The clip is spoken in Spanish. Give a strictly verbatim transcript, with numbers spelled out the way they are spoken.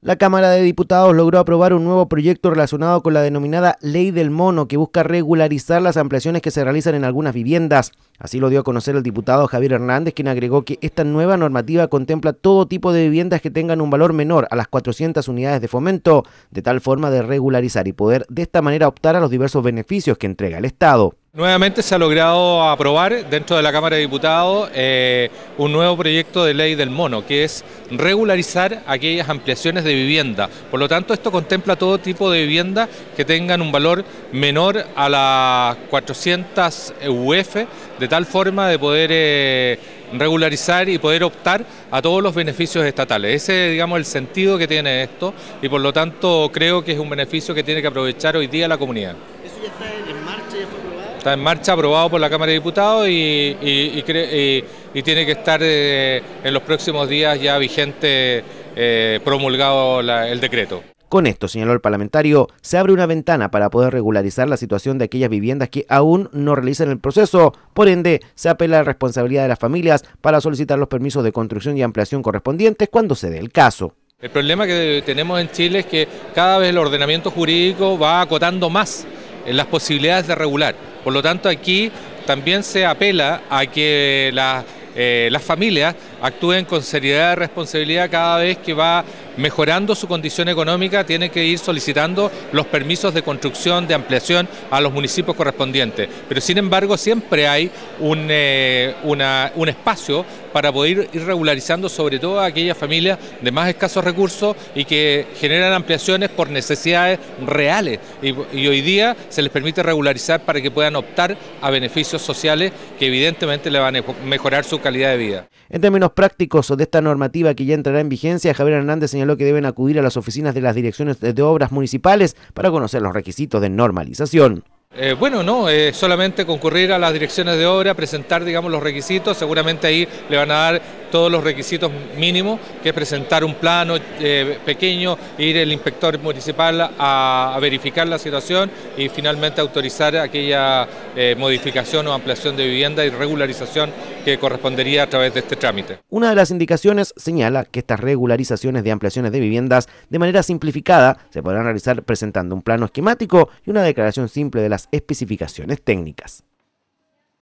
La Cámara de Diputados logró aprobar un nuevo proyecto relacionado con la denominada Ley del Mono, que busca regularizar las ampliaciones que se realizan en algunas viviendas. Así lo dio a conocer el diputado Javier Hernández, quien agregó que esta nueva normativa contempla todo tipo de viviendas que tengan un valor menor a las cuatrocientas unidades de fomento, de tal forma de regularizar y poder de esta manera optar a los diversos beneficios que entrega el Estado. Nuevamente se ha logrado aprobar dentro de la Cámara de Diputados eh, un nuevo proyecto de ley del mono, que es regularizar aquellas ampliaciones de vivienda. Por lo tanto, esto contempla todo tipo de vivienda que tengan un valor menor a las cuatrocientas U F, de tal forma de poder eh, regularizar y poder optar a todos los beneficios estatales. Ese es, digamos, el sentido que tiene esto, y por lo tanto creo que es un beneficio que tiene que aprovechar hoy día la comunidad. ¿Eso ya está en marcha? ¿Ya fue aprobado? Está en marcha, aprobado por la Cámara de Diputados y, y, y, y, y tiene que estar eh, en los próximos días ya vigente, eh, promulgado la, el decreto. Con esto, señaló el parlamentario, se abre una ventana para poder regularizar la situación de aquellas viviendas que aún no realizan el proceso. Por ende, se apela a la responsabilidad de las familias para solicitar los permisos de construcción y ampliación correspondientes cuando se dé el caso. El problema que tenemos en Chile es que cada vez el ordenamiento jurídico va acotando más las posibilidades de regular. Por lo tanto, aquí también se apela a que la, eh, las familias actúen con seriedad y responsabilidad cada vez que va mejorando su condición económica, tiene que ir solicitando los permisos de construcción, de ampliación a los municipios correspondientes. Pero sin embargo siempre hay un, eh, una, un espacio para poder ir regularizando sobre todo a aquellas familias de más escasos recursos y que generan ampliaciones por necesidades reales. Y, y hoy día se les permite regularizar para que puedan optar a beneficios sociales que evidentemente le van a mejorar su calidad de vida. En términos prácticos de esta normativa que ya entrará en vigencia, Javier Hernández señaló que deben acudir a las oficinas de las direcciones de obras municipales para conocer los requisitos de normalización. Eh, bueno, no, eh, solamente concurrir a las direcciones de obra, presentar, digamos, los requisitos. Seguramente ahí le van a dar todos los requisitos mínimos, que es presentar un plano eh, pequeño, ir el inspector municipal a, a verificar la situación y finalmente autorizar aquella eh, modificación o ampliación de vivienda y regularización que correspondería a través de este trámite. Una de las indicaciones señala que estas regularizaciones de ampliaciones de viviendas de manera simplificada se podrán realizar presentando un plano esquemático y una declaración simple de las especificaciones técnicas.